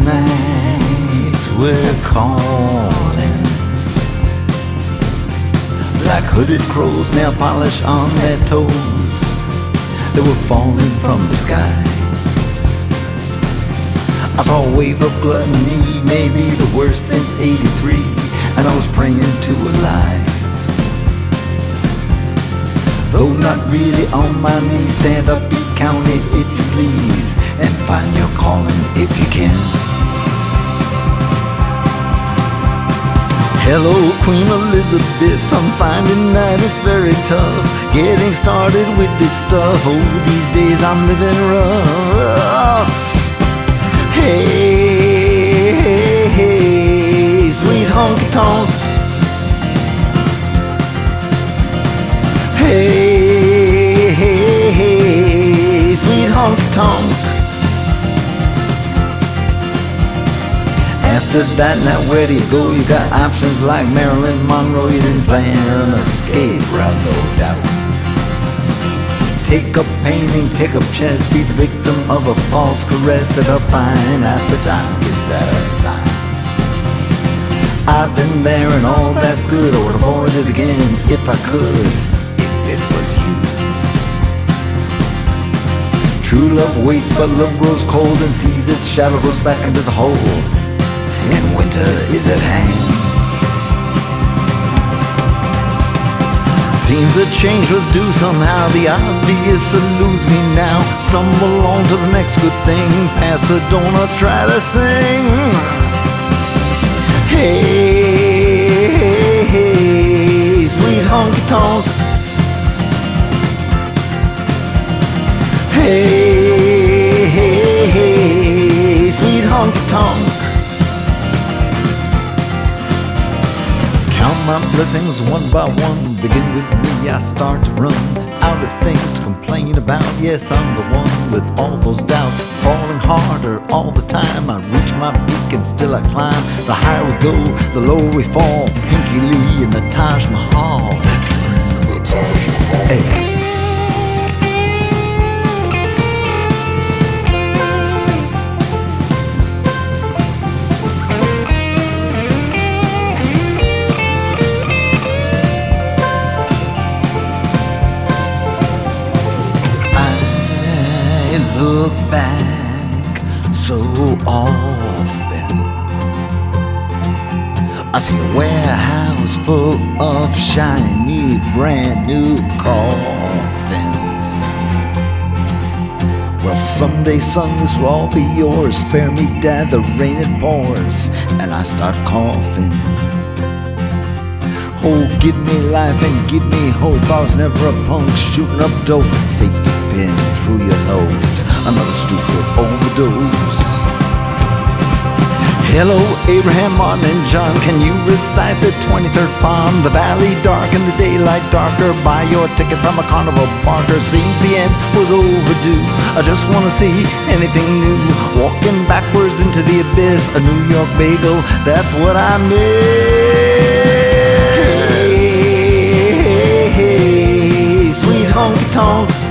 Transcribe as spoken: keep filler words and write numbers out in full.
nights were calling, like hooded crows, nail polish on their toes. They were falling from the sky. I saw a wave of gluttony, maybe the worst since eighty-three, and I was praying to a lie. Though not really on my knees, stand up, be counted if you please, and find your calling if you can. Hello, Queen Elizabeth, I'm finding that it's very tough getting started with this stuff. Oh, these days I'm living rough. Hey, hey, hey, sweet honky tonk. Hey, hey, hey, sweet honky tonk. After that, now where do you go? You got options like Marilyn Monroe. You didn't plan an escape route, no doubt. Take up painting, take up chess, be the victim of a false caress at a fine appetite. Is that a sign? I've been there and all that's good. I would avoid it again if I could, if it was you. True love waits, but love grows cold and sees its shadow goes back into the hole, and winter is at hand. Seems a change was due somehow. The obvious eludes me now. Stumble on to the next good thing. Past the donuts, try to sing. Hey, hey, hey, sweet honky tonk. Hey, hey, hey, sweet honky tonk. Count my blessings one by one. Begin with me, I start to run out of things to complain about. Yes, I'm the one with all those doubts, falling harder all the time. I reach my peak and still I climb. The higher we go, the lower we fall. Pinky Lee in the Taj Mahal. Pinky Lee in the Taj Mahal. Hey. Look back so often, I see a warehouse full of shiny brand new coffins. Well, someday, son, this will all be yours. Spare me, Dad, the rain it pours, and I start coughing. Oh, give me life and give me hope. I was never a punk shooting up dope. Safety pin through your nose, another stupid overdose. Hello, Abraham, Martin, and John. Can you recite the twenty-third Psalm? The valley dark and the daylight darker. Buy your ticket from a carnival barker. Seems the end was overdue. I just want to see anything new. Walking backwards into the abyss. A New York bagel, that's what I miss. Hey, hey, hey, sweet honky tonk.